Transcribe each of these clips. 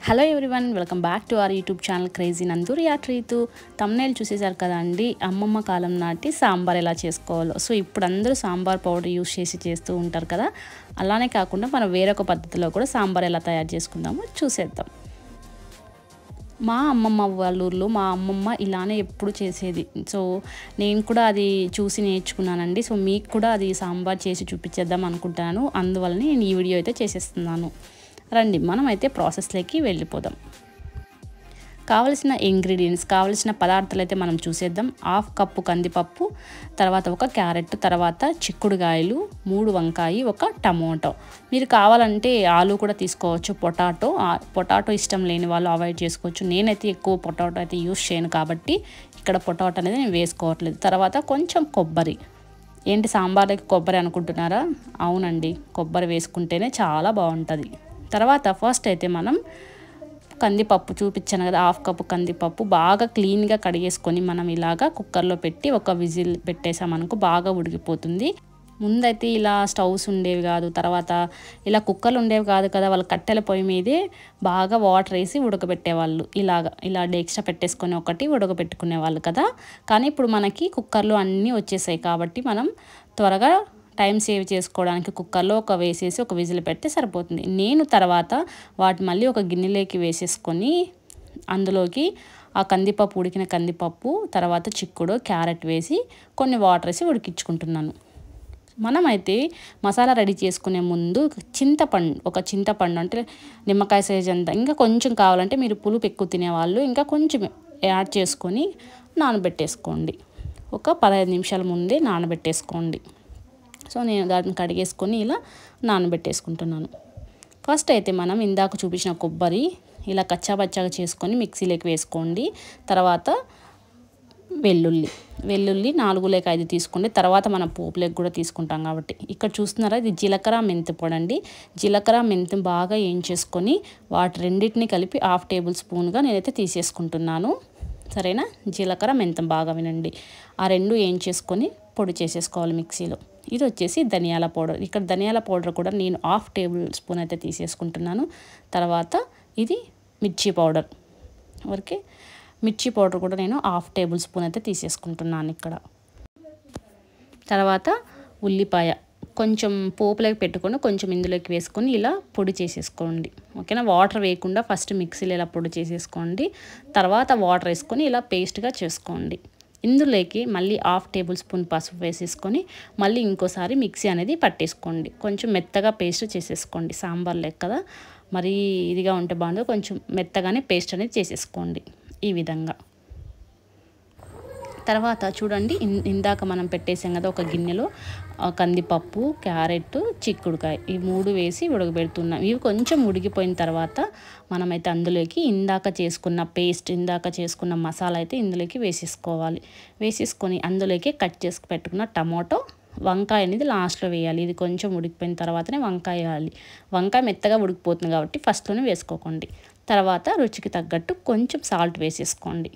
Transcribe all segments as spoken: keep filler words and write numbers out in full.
Hello everyone, welcome back to our YouTube channel crazy Nanduri art Ritu. Thumbnail చూసేసారు కదండి, అమ్మమ్మ కాలం నాటి సాంబార్ ఎలా చేసుకోవాలో. సో ఇప్పుడు అందరూ సాంబార్ పౌడర్ యూస్ చేసి చేస్తూ ఉంటారు కదా, అలానే కాకుండా మనం వేరొక పద్ధతిలో కూడా సాంబార్ ఎలా తయారు చేసుకుందామో చూసేద్దాం. మా అమ్మమ్మ వాళ్ళ ఊర్లో మా అమ్మమ్మ ఇలానే ఎప్పుడు చేసేది. సో నేను కూడా అది చూసి నేర్చుకున్నానండి. సో మీకు కూడా అది సాంబార్ చేసి చూపించేద్దాం అనుకుంటున్నాను, అందువల్ల నేను ఈ వీడియో అయితే చేసేస్తున్నాను. రండి మనం అయితే ప్రాసెస్లోకి వెళ్ళిపోదాం. కావలసిన ఇంగ్రీడియంట్స్, కావలసిన పదార్థాలు అయితే మనం చూసేద్దాం. హాఫ్ కప్పు కందిపప్పు, తర్వాత ఒక క్యారెట్, తర్వాత చిక్కుడుకాయలు, మూడు వంకాయ, ఒక టమోటో. మీరు కావాలంటే ఆలు కూడా తీసుకోవచ్చు, పొటాటో. పొటాటో ఇష్టం లేని వాళ్ళు అవాయిడ్ చేసుకోవచ్చు. నేనైతే ఎక్కువ పొటాటో అయితే యూస్ చేయను కాబట్టి ఇక్కడ పొటాటో అనేది నేను వేసుకోవట్లేదు. తర్వాత కొంచెం కొబ్బరి. ఏంటి సాంబార్కి కొబ్బరి అనుకుంటున్నారా? అవునండి, కొబ్బరి వేసుకుంటేనే చాలా బాగుంటుంది. తర్వాత ఫస్ట్ అయితే మనం కందిపప్పు చూపించాను కదా, హాఫ్ కప్పు కందిపప్పు బాగా క్లీన్గా కడిగేసుకొని మనం ఇలాగా కుక్కర్లో పెట్టి ఒక విజిల్ పెట్టేసామనుకో బాగా ఉడికిపోతుంది. ముందైతే ఇలా స్టవ్స్ ఉండేవి కాదు, తర్వాత ఇలా కుక్కర్లు ఉండేవి కాదు కదా, వాళ్ళు కట్టెల పొయ్యి మీదే బాగా వాటర్ వేసి ఉడకబెట్టేవాళ్ళు. ఇలాగా ఇలా డేక్షా పెట్టేసుకొని ఒకటి ఉడకబెట్టుకునే వాళ్ళు కదా. కానీ ఇప్పుడు మనకి కుక్కర్లు అన్నీ వచ్చేసాయి కాబట్టి మనం త్వరగా టైం సేవ్ చేసుకోవడానికి కుక్కర్లో ఒక వేసేసి ఒక విజిల్ పెడితే సరిపోతుంది. నేను తర్వాత వాటి మళ్ళీ ఒక గిన్నెలోకి వేసేసుకొని అందులోకి ఆ కందిపప్పు, ఉడికిన కందిపప్పు, తర్వాత చిక్కుడు, క్యారెట్ వేసి కొన్ని వాటర్ వేసి ఉడికించుకుంటున్నాను. మనమైతే మసాలా రెడీ చేసుకునే ముందు చింతపండు, ఒక చింతపండు అంటే నిమ్మకాయ సైజ్ అంతా, ఇంకా కొంచెం కావాలంటే మీరు పులుపు ఎక్కువ తినేవాళ్ళు ఇంకా కొంచెం యాడ్ చేసుకొని నానబెట్టేసుకోండి. ఒక పదహైదు నిమిషాల ముందే నానబెట్టేసుకోండి. సో నేను దాన్ని కడిగేసుకొని ఇలా నానబెట్టేసుకుంటున్నాను. ఫస్ట్ అయితే మనం ఇందాక చూపించిన కొబ్బరి ఇలా కచ్చాపచ్చాగా చేసుకొని మిక్సీలోకి వేసుకోండి. తర్వాత వెల్లుల్లి వెల్లుల్లి నాలుగు లేక ఐదు తీసుకోండి. తర్వాత మనం పోపులోకి కూడా తీసుకుంటాం కాబట్టి. ఇక్కడ చూస్తున్నారా, ఇది జీలకర్ర మెంతి పొడి అండి. జీలకర్ర మెంతి బాగా వేయించేసుకొని వాటి రెండింటిని కలిపి హాఫ్ టేబుల్ స్పూన్గా నేనైతే తీసేసుకుంటున్నాను. సరేనా? జీలకర్ర మెంతం బాగా వినండి. ఆ రెండు వేయించేసుకొని పొడి చేసేసుకోవాలి మిక్సీలో. ఇది వచ్చేసి ధనియాల పౌడర్. ఇక్కడ ధనియాల పౌడర్ కూడా నేను హాఫ్ టేబుల్ స్పూన్ అయితే తీసేసుకుంటున్నాను. తర్వాత ఇది మిర్చి పౌడర్. ఓకే, మిర్చి పౌడర్ కూడా నేను హాఫ్ టేబుల్ స్పూన్ అయితే తీసేసుకుంటున్నాను ఇక్కడ. తర్వాత ఉల్లిపాయ కొంచెం పోపులోకి పెట్టుకొని కొంచెం ఇందులోకి వేసుకొని ఇలా పొడి చేసేసుకోండి. ఓకేనా? వాటర్ వేయకుండా ఫస్ట్ మిక్సీలో ఇలా పొడి చేసేసుకోండి. తర్వాత వాటర్ వేసుకొని ఇలా పేస్ట్గా చేసుకోండి. ఇందులోకి మళ్ళీ హాఫ్ టేబుల్ స్పూన్ పసుపు వేసేసుకొని మళ్ళీ ఇంకోసారి మిక్సీ అనేది పట్టేసుకోండి. కొంచెం మెత్తగా పేస్ట్ చేసేసుకోండి. సాంబార్ లెక్క కదా, మరీ ఇదిగా ఉంటే బాగుండదు, కొంచెం మెత్తగానే పేస్ట్ అనేది చేసేసుకోండి ఈ విధంగా. తర్వాత చూడండి, ఇందాక మనం పెట్టేసాం కదా ఒక గిన్నెలో కందిపప్పు, క్యారెట్, చిక్కుడుకాయ ఈ మూడు వేసి ఉడకబెడుతున్నాం. ఇవి కొంచెం ఉడికిపోయిన తర్వాత మనమైతే అందులోకి ఇందాక చేసుకున్న పేస్ట్, ఇందాక చేసుకున్న మసాలా అయితే ఇందులోకి వేసేసుకోవాలి. వేసేసుకొని అందులోకి కట్ చేసి పెట్టుకున్న టమాటో, వంకాయ అనేది లాస్ట్లో వేయాలి. ఇది కొంచెం ఉడికిపోయిన తర్వాతనే వంకాయ వేయాలి. వంకాయ మెత్తగా ఉడికిపోతుంది కాబట్టి ఫస్ట్లోనే వేసుకోకండి. తర్వాత రుచికి తగ్గట్టు కొంచెం సాల్ట్ వేసేసుకోండి.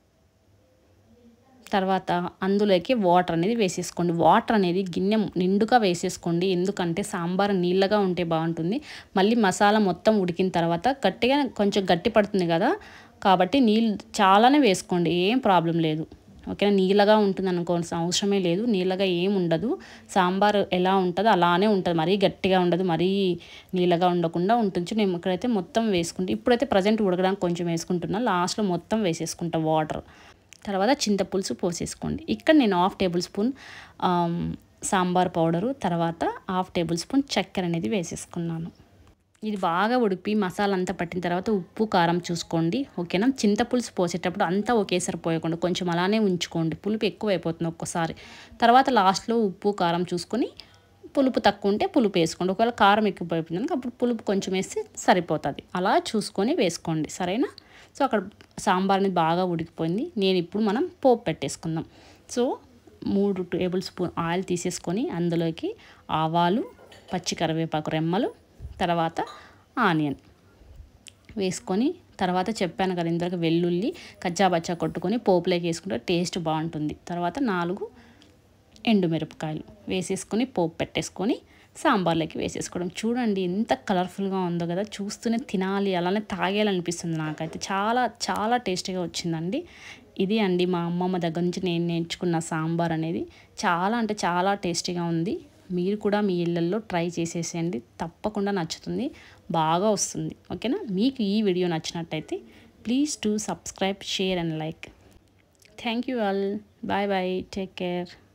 తర్వాత అందులోకి వాటర్ అనేది వేసేసుకోండి. వాటర్ అనేది గిన్నె నిండుగా వేసేసుకోండి, ఎందుకంటే సాంబార్ నీళ్ళగా ఉంటే బాగుంటుంది. మళ్ళీ మసాలా మొత్తం ఉడికిన తర్వాత గట్టిగా కొంచెం గట్టి పడుతుంది కదా, కాబట్టి నీళ్ళు చాలానే వేసుకోండి, ఏం ప్రాబ్లం లేదు. ఓకేనా? నీళ్ళగా ఉంటుంది అనుకోవాల్సిన అవసరమే లేదు, నీళ్ళగా ఏం ఉండదు. సాంబార్ ఎలా ఉంటుందో అలానే ఉంటుంది, మరీ గట్టిగా ఉండదు, మరీ నీళ్ళగా ఉండకుండా ఉంటుంది. నేను ఇక్కడైతే మొత్తం వేసుకుంటే, ఇప్పుడైతే ప్రజెంట్ ఉడకడానికి కొంచెం వేసుకుంటున్నాను, లాస్ట్లో మొత్తం వేసేసుకుంటా వాటర్. తర్వాత చింతపులుసు పోసేసుకోండి. ఇక్కడ నేను half tablespoon sambar powder, తర్వాత హాఫ్ టేబుల్ స్పూన్ చక్కెర అనేది వేసేసుకున్నాను. ఇది బాగా ఉడిపి మసాలా అంతా పట్టిన తర్వాత ఉప్పు కారం చూసుకోండి. ఓకేనా? చింతపులుసు పోసేటప్పుడు అంతా ఒకేసారి పోయకుండా కొంచెం అలానే ఉంచుకోండి, పులుపు ఎక్కువ అయిపోతుంది ఒక్కసారి. తర్వాత లాస్ట్లో ఉప్పు కారం చూసుకొని పులుపు తక్కువ ఉంటే పులుపు వేసుకోండి. ఒకవేళ కారం ఎక్కువ అయిపోయింది అప్పుడు పులుపు కొంచెం వేస్తే సరిపోతుంది. అలా చూసుకొని వేసుకోండి, సరేనా? సో అక్కడ సాంబార్ అనేది బాగా ఉడికిపోయింది. నేను ఇప్పుడు మనం పోపు పెట్టేసుకుందాం. సో మూడు టేబుల్ స్పూన్ ఆయిల్ తీసేసుకొని అందులోకి ఆవాలు, పచ్చి కరివేపాకు రెమ్మలు, తర్వాత ఆనియన్ వేసుకొని, తర్వాత చెప్పాను కదా ఇందులోకి వెల్లుల్లి కచ్చాబచ్చా కొట్టుకొని పోపులోకి వేసుకుంటే టేస్ట్ బాగుంటుంది. తర్వాత నాలుగు ఎండుమిరపకాయలు వేసేసుకొని పోపు పెట్టేసుకొని సాంబార్లోకి వేసేసుకోవడం. చూడండి ఎంత కలర్ఫుల్గా ఉందో కదా, చూస్తూనే తినాలి అలానే తాగేయాలనిపిస్తుంది నాకైతే. చాలా చాలా టేస్టీగా వచ్చిందండి. ఇది అండి మా అమ్మమ్మ దగ్గర నుంచి నేను నేర్చుకున్న సాంబార్ అనేది. చాలా అంటే చాలా టేస్టీగా ఉంది. మీరు కూడా మీ ఇళ్ళల్లో ట్రై చేసేసేయండి, తప్పకుండా నచ్చుతుంది, బాగా వస్తుంది. ఓకేనా? మీకు ఈ వీడియో నచ్చినట్టయితే please to subscribe, share and like. Thank you all. Bye bye. Take care.